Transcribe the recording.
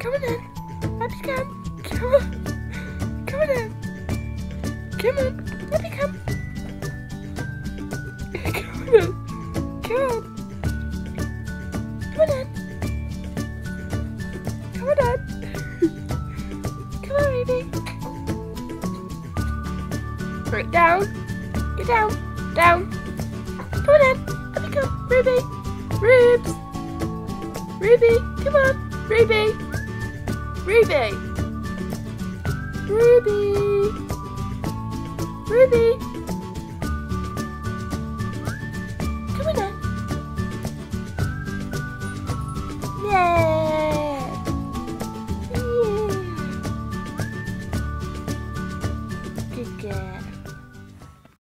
Come on in. Happy come. Come on. Come on in. Come on. Happy come. Come on. Come on. Come on in. Come on in. Come on, baby. Right, down. Get down. Down. Come on in. Happy come. Ruby. Rubes. Ruby. Come on. Ruby. Ruby. Ruby. Ruby. Come on in. Yeah. Yeah. Good girl.